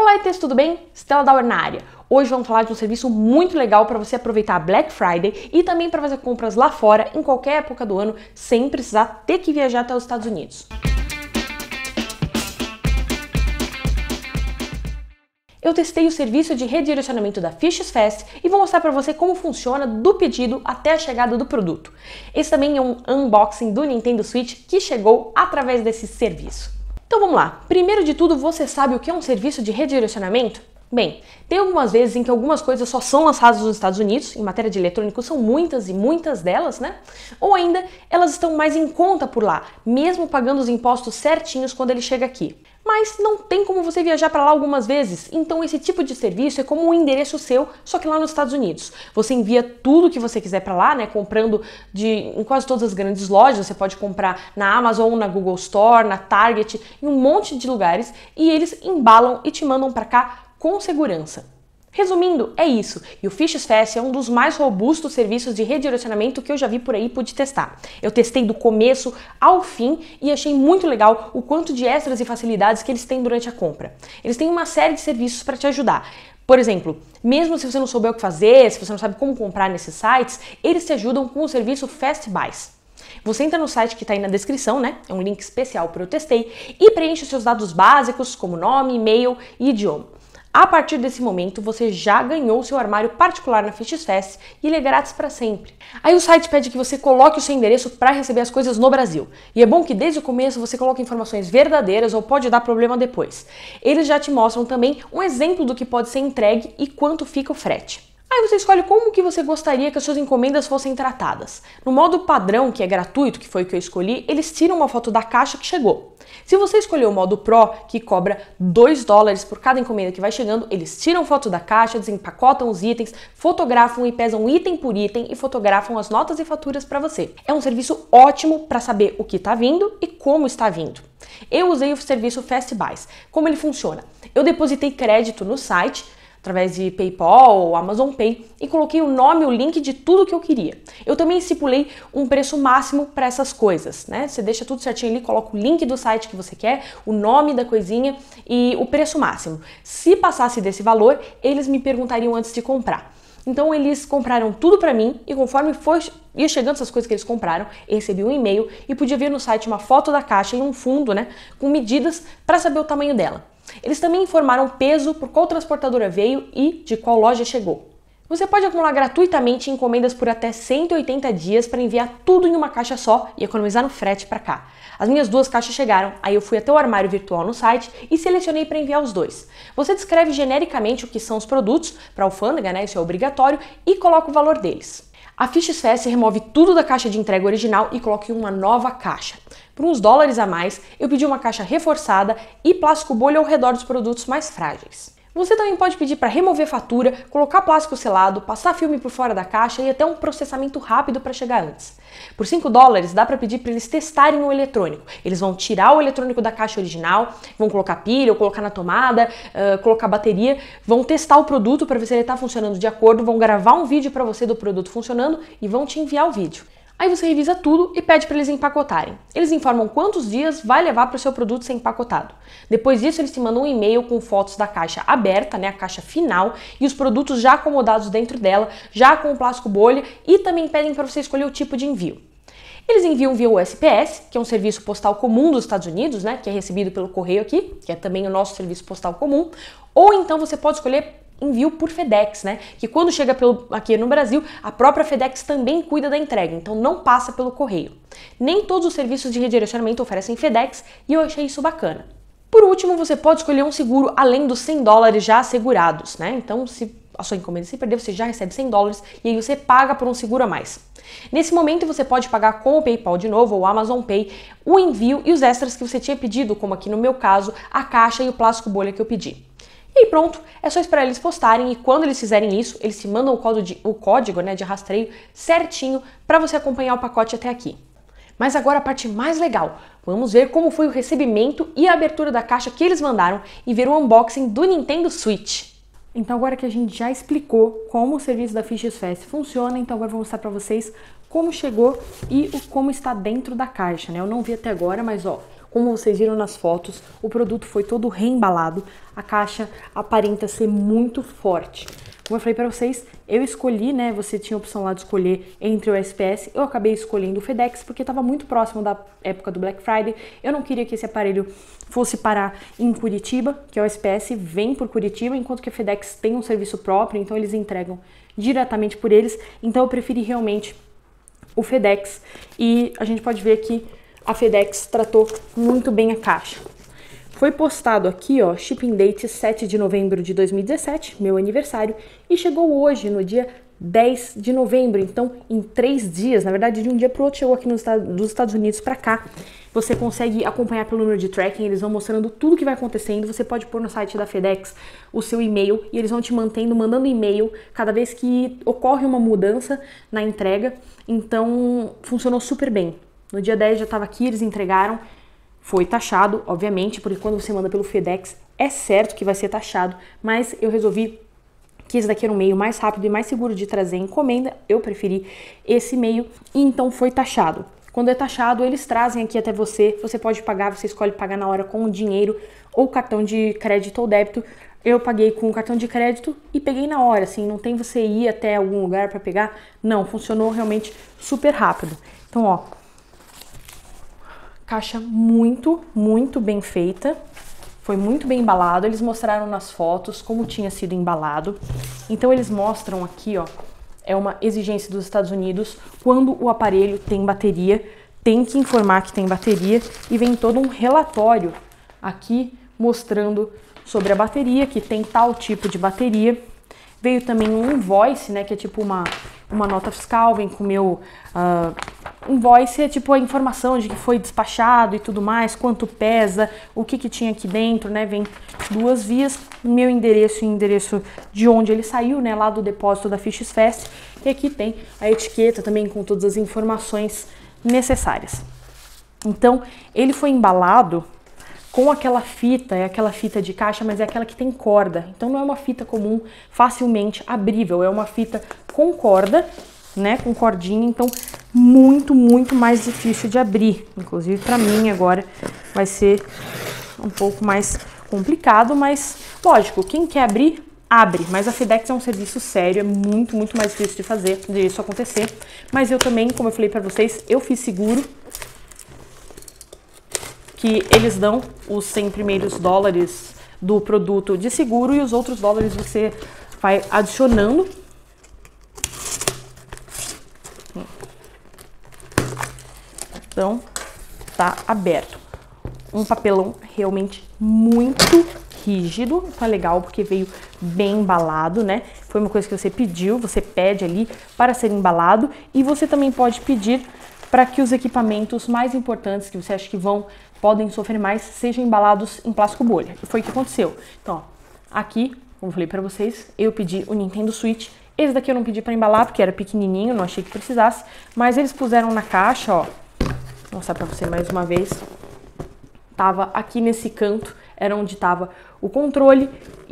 Olá, ETs, tudo bem? Stella Dauer na área. Hoje vamos falar de um serviço muito legal para você aproveitar a Black Friday e também para fazer compras lá fora em qualquer época do ano sem precisar ter que viajar até os Estados Unidos. Eu testei o serviço de redirecionamento da Fishes Fast e vou mostrar para você como funciona do pedido até a chegada do produto. Esse também é um unboxing do Nintendo Switch que chegou através desse serviço. Então vamos lá. Primeiro de tudo, você sabe o que é um serviço de redirecionamento? Bem, tem algumas vezes em que algumas coisas só são lançadas nos Estados Unidos, em matéria de eletrônico são muitas e muitas delas, né? Ou ainda, elas estão mais em conta por lá, mesmo pagando os impostos certinhos quando ele chega aqui. Mas não tem como você viajar para lá algumas vezes, então esse tipo de serviço é como um endereço seu, só que lá nos Estados Unidos. Você envia tudo que você quiser para lá, né, comprando em quase todas as grandes lojas, você pode comprar na Amazon, na Google Store, na Target, em um monte de lugares, e eles embalam e te mandam para cá com segurança. Resumindo, é isso, e o Fishes Fast é um dos mais robustos serviços de redirecionamento que eu já vi por aí e pude testar. Eu testei do começo ao fim e achei muito legal o quanto de extras e facilidades que eles têm durante a compra. Eles têm uma série de serviços para te ajudar. Por exemplo, mesmo se você não souber o que fazer, se você não sabe como comprar nesses sites, eles te ajudam com o serviço Fast Buys. Você entra no site que está aí na descrição, né? É um link especial para eu testei, e preenche os seus dados básicos, como nome, e-mail e idioma. A partir desse momento, você já ganhou o seu armário particular na Fishes Fast e ele é grátis para sempre. Aí o site pede que você coloque o seu endereço para receber as coisas no Brasil. E é bom que desde o começo você coloque informações verdadeiras ou pode dar problema depois. Eles já te mostram também um exemplo do que pode ser entregue e quanto fica o frete. Aí você escolhe como que você gostaria que as suas encomendas fossem tratadas. No modo padrão, que é gratuito, que foi o que eu escolhi, eles tiram uma foto da caixa que chegou. Se você escolher o modo Pro, que cobra $2 por cada encomenda que vai chegando, eles tiram foto da caixa, desempacotam os itens, fotografam e pesam item por item e fotografam as notas e faturas para você. É um serviço ótimo para saber o que está vindo e como está vindo. Eu usei o serviço Fast Buys. Como ele funciona? Eu depositei crédito no site, através de PayPal ou Amazon Pay, e coloquei o nome e o link de tudo que eu queria. Eu também estipulei um preço máximo para essas coisas, né? Você deixa tudo certinho ali, coloca o link do site que você quer, o nome da coisinha e o preço máximo. Se passasse desse valor, eles me perguntariam antes de comprar. Então eles compraram tudo para mim e conforme ia chegando essas coisas que eles compraram, eu recebi um e-mail e podia ver no site uma foto da caixa e um fundo, né, com medidas para saber o tamanho dela. Eles também informaram peso, por qual transportadora veio e de qual loja chegou. Você pode acumular gratuitamente encomendas por até 180 dias para enviar tudo em uma caixa só e economizar no frete para cá. As minhas duas caixas chegaram, aí eu fui até o armário virtual no site e selecionei para enviar os dois. Você descreve genericamente o que são os produtos para a alfândega, né, isso é obrigatório, e coloca o valor deles. A Fishes Fast remove tudo da caixa de entrega original e coloca em uma nova caixa. Por uns $1 a mais, eu pedi uma caixa reforçada e plástico bolha ao redor dos produtos mais frágeis. Você também pode pedir para remover fatura, colocar plástico selado, passar filme por fora da caixa e até um processamento rápido para chegar antes. Por $5 dá para pedir para eles testarem o eletrônico. Eles vão tirar o eletrônico da caixa original, vão colocar pilha ou colocar na tomada, colocar bateria, vão testar o produto para ver se ele está funcionando de acordo, vão gravar um vídeo para você do produto funcionando e vão te enviar o vídeo. Aí você revisa tudo e pede para eles empacotarem. Eles informam quantos dias vai levar para o seu produto ser empacotado. Depois disso, eles te mandam um e-mail com fotos da caixa aberta, né, a caixa final, e os produtos já acomodados dentro dela, já com o plástico bolha, e também pedem para você escolher o tipo de envio. Eles enviam via USPS, que é um serviço postal comum dos Estados Unidos, né, que é recebido pelo correio aqui, que é também o nosso serviço postal comum, ou então você pode escolher envio por FedEx, né? Que quando chega aqui no Brasil, a própria FedEx também cuida da entrega, então não passa pelo correio. Nem todos os serviços de redirecionamento oferecem FedEx e eu achei isso bacana. Por último, você pode escolher um seguro além dos $100 já assegurados, né? Então, se a sua encomenda se perder, você já recebe $100 e aí você paga por um seguro a mais. Nesse momento, você pode pagar com o PayPal de novo ou o Amazon Pay o envio e os extras que você tinha pedido, como aqui no meu caso, a caixa e o plástico bolha que eu pedi. E pronto, é só esperar eles postarem e quando eles fizerem isso, eles te mandam o código, né, de rastreio certinho para você acompanhar o pacote até aqui. Mas agora a parte mais legal, vamos ver como foi o recebimento e a abertura da caixa que eles mandaram e ver o unboxing do Nintendo Switch. Então agora que a gente já explicou como o serviço da Fishes Fast funciona, então agora eu vou mostrar para vocês como chegou e como está dentro da caixa, né? Eu não vi até agora, mas ó, Como vocês viram nas fotos, o produto foi todo reembalado, a caixa aparenta ser muito forte. Como eu falei para vocês, eu escolhi, né, você tinha a opção lá de escolher entre o SPS, eu acabei escolhendo o FedEx porque estava muito próximo da época do Black Friday, eu não queria que esse aparelho fosse parar em Curitiba, que é o SPS vem por Curitiba, enquanto que a FedEx tem um serviço próprio, então eles entregam diretamente por eles, então eu preferi realmente o FedEx e a gente pode ver que a FedEx tratou muito bem a caixa. Foi postado aqui, ó, shipping date 7 de novembro de 2017, meu aniversário, e chegou hoje, no dia 10 de novembro, então em 3 dias, na verdade de um dia para o outro, chegou aqui dos Estados Unidos para cá. Você consegue acompanhar pelo número de tracking, eles vão mostrando tudo que vai acontecendo, você pode pôr no site da FedEx o seu e-mail e eles vão te mandando e-mail cada vez que ocorre uma mudança na entrega, então funcionou super bem. No dia 10 já estava aqui, eles entregaram. Foi taxado, obviamente, porque quando você manda pelo FedEx, é certo que vai ser taxado, mas eu resolvi que esse daqui era um meio mais rápido e mais seguro de trazer encomenda, eu preferi esse meio, e então foi taxado. Quando é taxado, eles trazem aqui até você, você pode pagar, você escolhe pagar na hora com dinheiro ou cartão de crédito ou débito. Eu paguei com o cartão de crédito e peguei na hora, assim, não tem você ir até algum lugar para pegar, não, funcionou realmente super rápido. Então, ó, caixa muito, muito bem feita, foi muito bem embalado, eles mostraram nas fotos como tinha sido embalado, então eles mostram aqui, ó, é uma exigência dos Estados Unidos, quando o aparelho tem bateria, tem que informar que tem bateria e vem todo um relatório aqui mostrando sobre a bateria, que tem tal tipo de bateria. Veio também um invoice, né, que é tipo uma nota fiscal, vem com o meu invoice, é tipo a informação de que foi despachado e tudo mais, quanto pesa, o que tinha aqui dentro, né, vem 2 vias, meu endereço e o endereço de onde ele saiu, né, lá do depósito da Fishes Fest, e aqui tem a etiqueta também com todas as informações necessárias. Então, ele foi embalado com aquela fita, é aquela fita de caixa, mas é aquela que tem corda. Então não é uma fita comum, facilmente abrível, é uma fita com corda, né, com cordinha, então muito, muito mais difícil de abrir. Inclusive para mim agora vai ser um pouco mais complicado, mas lógico, quem quer abrir, abre. Mas a FedEx é um serviço sério, é muito, muito mais difícil de fazer, de isso acontecer. Mas eu também, como eu falei para vocês, eu fiz seguro, que eles dão os 100 primeiros dólares do produto de seguro e os outros dólares você vai adicionando. Então, tá aberto. Um papelão realmente muito rígido, tá legal porque veio bem embalado, né? Foi uma coisa que você pediu, você pede ali para ser embalado e você também pode pedir para que os equipamentos mais importantes que você acha que podem sofrer mais, sejam embalados em plástico bolha. E foi o que aconteceu. Então, ó, aqui, como eu falei pra vocês, eu pedi o Nintendo Switch. Esse daqui eu não pedi pra embalar, porque era pequenininho, não achei que precisasse. Mas eles puseram na caixa, ó. Vou mostrar pra você mais uma vez. Tava aqui nesse canto, era onde tava o controle.